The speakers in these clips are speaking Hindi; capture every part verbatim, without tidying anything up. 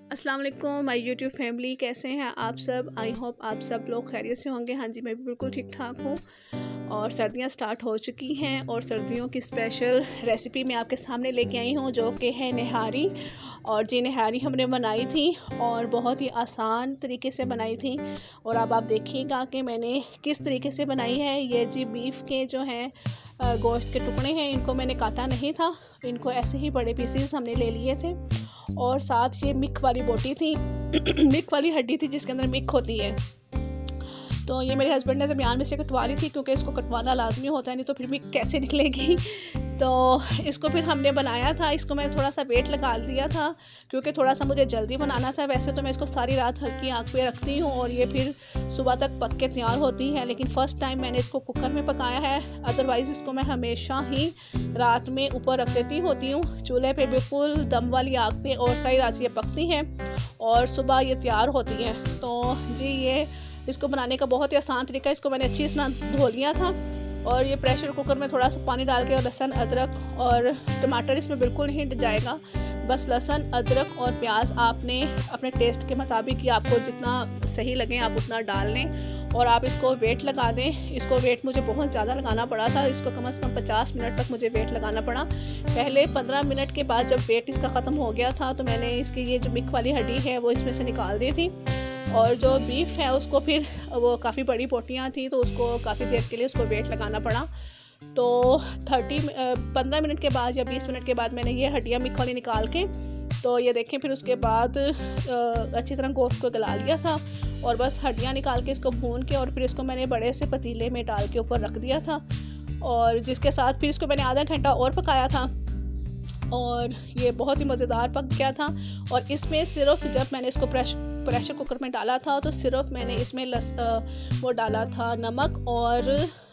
अस्सलाम वालेकुम माय यूट्यूब फैमिली, कैसे हैं आप सब। आई होप आप सब लोग खैरियत से होंगे। हाँ जी, मैं भी बिल्कुल ठीक ठाक हूँ। और सर्दियाँ स्टार्ट हो चुकी हैं और सर्दियों की स्पेशल रेसिपी मैं आपके सामने लेके आई हूँ, जो कि है निहारी। और जी निहारी हमने बनाई थी और बहुत ही आसान तरीके से बनाई थी। और अब आप देखिएगा कि मैंने किस तरीके से बनाई है। ये जी बीफ के जो हैं गोश्त के टुकड़े हैं, इनको मैंने काटा नहीं था, इनको ऐसे ही बड़े पीसेस हमने ले लिए थे। और साथ ये मिक वाली बोटी थी मिक वाली हड्डी थी जिसके अंदर मिक होती है। तो ये मेरे हस्बैंड ने दरमियान में से कटवा ली थी, क्योंकि इसको कटवाना लाजमी होता है, नहीं तो फिर मिक कैसे निकलेगी। तो इसको फिर हमने बनाया था। इसको मैं थोड़ा सा वेट लगा दिया था, क्योंकि थोड़ा सा मुझे जल्दी बनाना था। वैसे तो मैं इसको सारी रात हल्की आंच पे रखती हूँ और ये फिर सुबह तक पक के तैयार होती है, लेकिन फ़र्स्ट टाइम मैंने इसको कुकर में पकाया है। अदरवाइज़ इसको मैं हमेशा ही रात में ऊपर रख देती होती हूँ चूल्हे पे, बिल्कुल दम वाली आग पे, और सारी रात ये पकती हैं और सुबह ये तैयार होती हैं। तो जी ये इसको बनाने का बहुत ही आसान तरीका है। इसको मैंने अच्छी तरह धो लिया था और ये प्रेशर कुकर में थोड़ा सा पानी डाल के और लहसुन अदरक और टमाटर इसमें बिल्कुल नहीं जाएगा, बस लहसुन अदरक और प्याज आपने अपने टेस्ट के मुताबिक, आपको जितना सही लगे आप उतना डाल लें। और आप इसको वेट लगा दें। इसको वेट मुझे बहुत ज़्यादा लगाना पड़ा था, इसको कम से कम पचास मिनट तक मुझे वेट लगाना पड़ा। पहले पंद्रह मिनट के बाद जब वेट इसका ख़त्म हो गया था, तो मैंने इसकी ये जो मिक वाली हड्डी है वो इसमें से निकाल दी थी। और जो बीफ है उसको फिर वो काफ़ी बड़ी बोटियाँ थी, तो उसको काफ़ी देर के लिए उसको वेट लगाना पड़ा। तो थर्टी पंद्रह मिनट के बाद या बीस मिनट के बाद मैंने ये हड्डियाँ मिक वाली निकाल के, तो ये देखें, फिर उसके बाद अच्छी तरह गोश्त को गला लिया था और बस हड्डियाँ निकाल के इसको भून के, और फिर इसको मैंने बड़े से पतीले में डाल के ऊपर रख दिया था। और जिसके साथ फिर इसको मैंने आधा घंटा और पकाया था और ये बहुत ही मज़ेदार पक गया था। और इसमें सिर्फ जब मैंने इसको प्रेश प्रेशर कुकर में डाला था, तो सिर्फ मैंने इसमें लस वो डाला था नमक और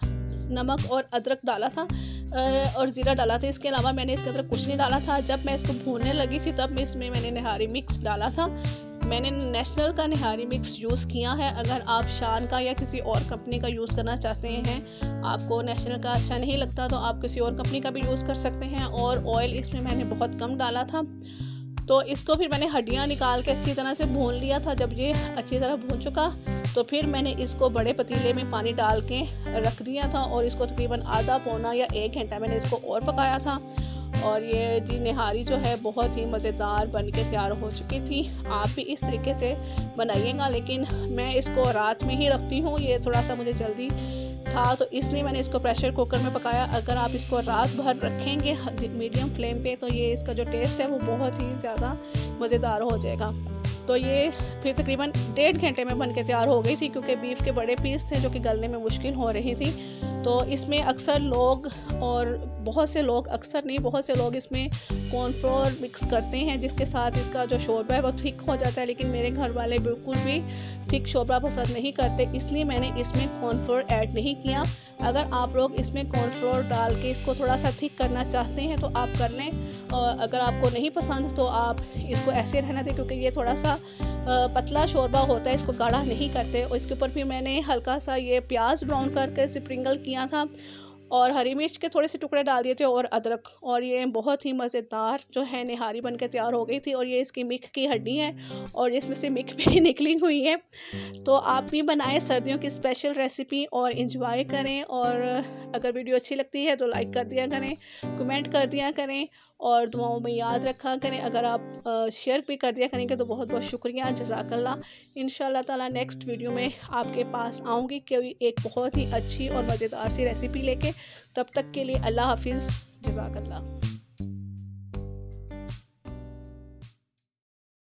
नमक और अदरक डाला था और ज़ीरा डाला था। इसके अलावा मैंने इसके अंदर कुछ नहीं डाला था। जब मैं इसको भूनने लगी थी तब इसमें मैंने निहारी मिक्स डाला था। मैंने नेशनल का निहारी मिक्स यूज़ किया है। अगर आप शान का या किसी और कंपनी का यूज़ करना चाहते हैं, आपको नेशनल का अच्छा नहीं लगता, तो आप किसी और कंपनी का भी यूज़ कर सकते हैं। और ऑयल इसमें मैंने बहुत कम डाला था। तो इसको फिर मैंने हड्डियाँ निकाल के अच्छी तरह से भून लिया था। जब ये अच्छी तरह भून चुका, तो फिर मैंने इसको बड़े पतीले में पानी डाल के रख दिया था और इसको तकरीबन आधा पौना या एक घंटा मैंने इसको और पकाया था। और ये जी निहारी जो है बहुत ही मज़ेदार बन के तैयार हो चुकी थी। आप भी इस तरीके से बनाइएगा, लेकिन मैं इसको रात में ही रखती हूँ। ये थोड़ा सा मुझे जल्दी था, तो इसलिए मैंने इसको प्रेशर कुकर में पकाया। अगर आप इसको रात भर रखेंगे मीडियम फ्लेम पे, तो ये इसका जो टेस्ट है वो बहुत ही ज़्यादा मज़ेदार हो जाएगा। तो ये फिर तकरीबन डेढ़ घंटे में बन के तैयार हो गई थी, क्योंकि बीफ के बड़े पीस थे जो कि गलने में मुश्किल हो रही थी। तो इसमें अक्सर लोग, और बहुत से लोग, अक्सर नहीं बहुत से लोग इसमें कॉर्नफ्लोर मिक्स करते हैं, जिसके साथ इसका जो शोरबा है वो थिक हो जाता है। लेकिन मेरे घर वाले बिल्कुल भी थिक शोरबा पसंद नहीं करते, इसलिए मैंने इसमें कॉर्नफ्लोर ऐड नहीं किया। अगर आप लोग इसमें कॉर्नफ्लोर डाल के इसको थोड़ा सा थिक करना चाहते हैं तो आप कर लें, और अगर आपको नहीं पसंद तो आप इसको ऐसे रहना दें, क्योंकि ये थोड़ा सा पतला शोरबा होता है, इसको गाढ़ा नहीं करते। और इसके ऊपर फिर मैंने हल्का सा ये प्याज ब्राउन करके स्प्रिंगल किया था और हरी मिर्च के थोड़े से टुकड़े डाल दिए थे और अदरक, और ये बहुत ही मज़ेदार जो है निहारी बन के तैयार हो गई थी। और ये इसकी मिक की हड्डी है और इसमें से मिक भी निकली हुई है। तो आप भी बनाएं सर्दियों की स्पेशल रेसिपी और इंजॉय करें। और अगर वीडियो अच्छी लगती है तो लाइक कर दिया करें, कमेंट कर दिया करें और दुआओं में याद रखा करें। अगर आप शेयर भी कर दिया करेंगे तो बहुत बहुत शुक्रिया, जज़ाकल्लाह। इंशाल्लाह ताला नेक्स्ट वीडियो में आपके पास आऊँगी कि एक बहुत ही अच्छी और मज़ेदार सी रेसिपी लेके। तब तक के लिए अल्लाह हाफिज़, जज़ाकल्लाह।